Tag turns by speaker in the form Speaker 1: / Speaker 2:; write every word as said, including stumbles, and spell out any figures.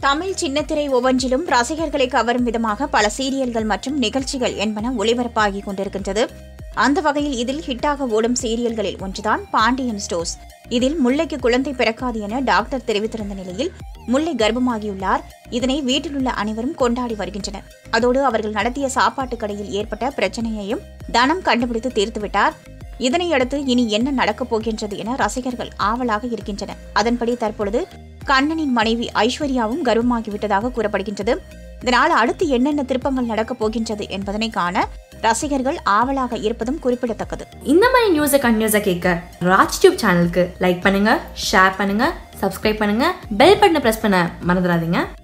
Speaker 1: தமிழ் சின்னத்திரை ஒவ்வொன்றிலும் ரசிகர்களை கவரும் விதமாக பல சீரியல்கள் மற்றும் நிகழ்ச்சிகள் என்பன ஒளிபரப்பாகிக் கொண்டிருக்கின்றது. அந்த வகையில் இதில் ஹிட்டாக ஓடும் சீரியல்களில் ஒன்றுதான் பாண்டியன் ஸ்டோர்ஸ். இதில் முல்லைக்கு குழந்தை பிறக்காது என டாக்டர் தெரிவித்திருந்த நிலையில் முல்லை கர்ப்பமாகியுள்ளார். இதனை வீட்டில் உள்ள அனைவரும் கொண்டாடி வருகின்றனர். அதோடு அவர்கள் நடத்திய சாப்பாட்டு கடையில் ஏற்பட்ட பிரச்சனையையும் தனம் கண்டுபிடித்து தீர்த்துவிட்டார். இதனையடுத்து இனி என்ன நடக்கப் போகின்றது என ரசிகர்கள் ஆவலாக இருக்கின்றனர். அதன்படி தற்பொழுது கண்ணனின் மனைவி ஐஸ்வர்யாவும் கர்ப்பமாகிவிட்டதாக கூறப்படுகின்றது. இதனால் அடுத்து என்னென்ன திருப்பங்கள் நடக்கப் போகின்றது என்பதனை காண ரசிகர்கள் ஆவலாக இருப்பதும் குறிப்பிடத்தக்கது.
Speaker 2: இந்த மாதிரி நியூஸை கண்டினியூஸா கேட்க ராஜ் டியூப் சேனலுக்கு லைக் பண்ணுங்க, ஷேர் பண்ணுங்க, சப்ஸ்கிரைப் பண்ணுங்க, பெல் பட்டனை பிரஸ் பண்ண மறந்துடாதீங்க.